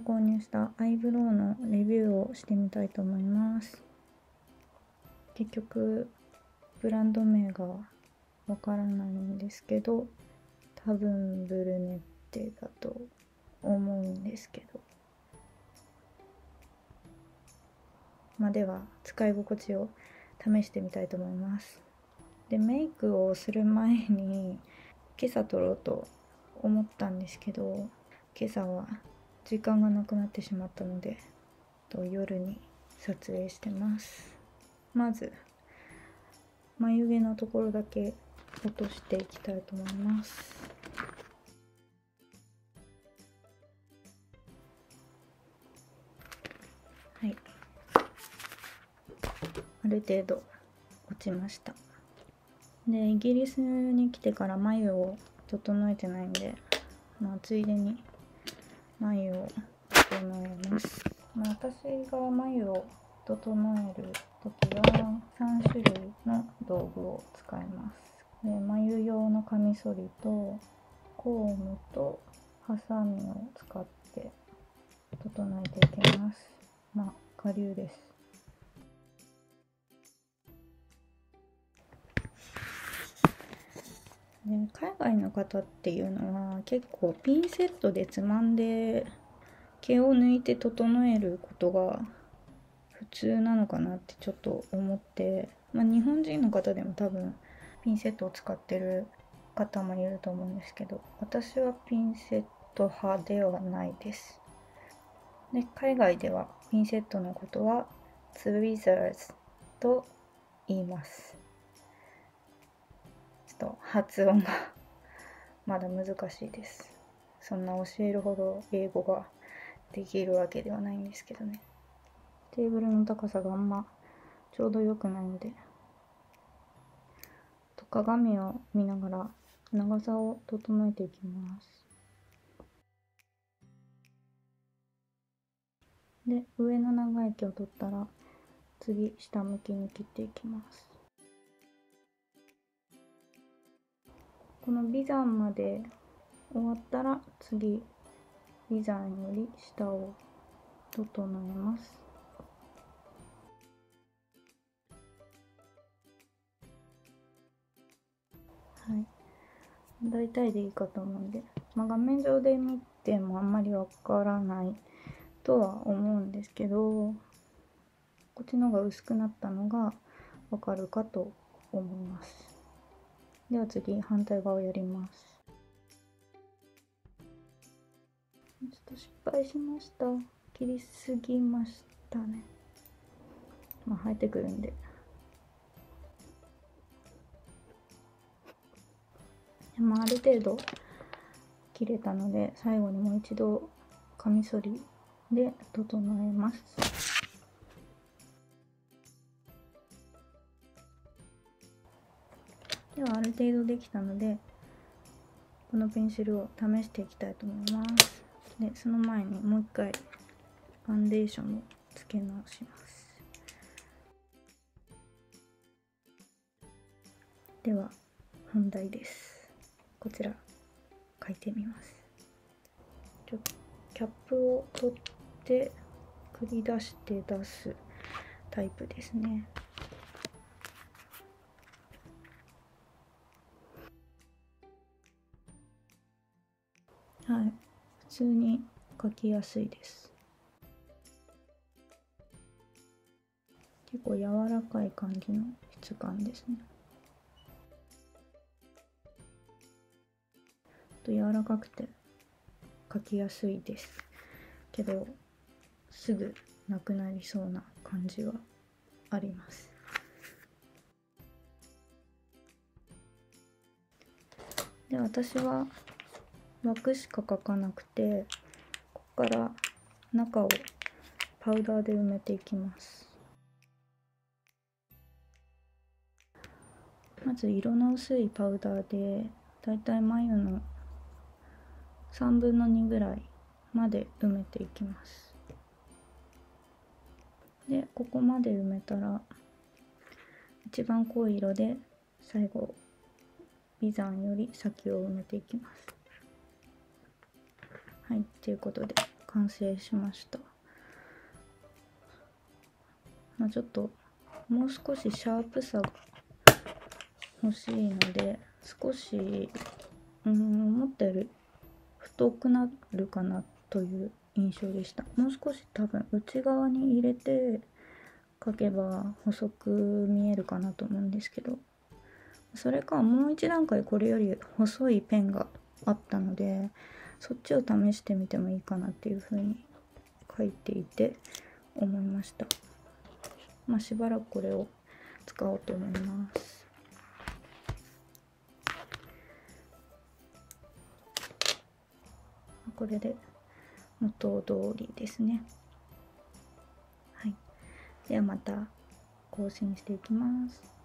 購入したアイブロウのレビューをしてみたいと思います。結局ブランド名がわからないんですけど、多分ブルネッテだと思うんですけど、では使い心地を試してみたいと思います。で、メイクをする前に今朝撮ろうと思ったんですけど、今朝は時間がなくなってしまったので夜に撮影してます。まず眉毛のところだけ落としていきたいと思います。はい、ある程度落ちました。で、イギリスに来てから眉を整えてないんで、ついでに眉を整えます。私が眉を整える時は3種類の道具を使います。で、眉用のカミソリとコームとハサミを使って整えていきます。我流です。で、海外の方っていうのは結構ピンセットでつまんで毛を抜いて整えることが普通なのかなってちょっと思って、日本人の方でも多分ピンセットを使ってる方もいると思うんですけど、私はピンセット派ではないです。で、海外ではピンセットのことはツイザーズと言います。ちょっと発音がまだ難しいです。そんな教えるほど英語ができるわけではないんですけどね。テーブルの高さがちょうど良くないので、鏡を見ながら長さを整えていきます。で、上の長い毛を取ったら次下向きに切っていきます。この眉山まで終わったら次眉山より下を整えます。はい、大体でいいかと思うんで、画面上で見てもあんまりわからないとは思うんですけど、こっちの方が薄くなったのがわかるかと思います。では次反対側をやります。ちょっと失敗しました。切りすぎましたね。生えてくるんで。ある程度切れたので、最後にもう一度カミソリで整えます。ではある程度できたので、このペンシルを試していきたいと思います。で、その前にもう一回ファンデーションをつけ直します。では本題です。こちら書いてみます。キャップを取って繰り出して出すタイプですね。はい、普通に描きやすいです。結構柔らかい感じの質感ですね。柔らかくて描きやすいですけど、すぐなくなりそうな感じはあります。で、私は枠しか描かなくて、ここから中をパウダーで埋めていきます。まず色の薄いパウダーでだいたい眉の3分の2ぐらいまで埋めていきます。で、ここまで埋めたら一番濃い色で最後眉山より先を埋めていきます。はい、ということで完成しました。ちょっともう少しシャープさが欲しいので、少し思ったより太くなるかなという印象でした。もう少し多分内側に入れて描けば細く見えるかなと思うんですけど、それかもう一段階これより細いペンがあったので、そっちを試してみてもいいかなっていう風に書いていて思いました。しばらくこれを使おうと思います。これで元通りですね。はい。ではまた更新していきます。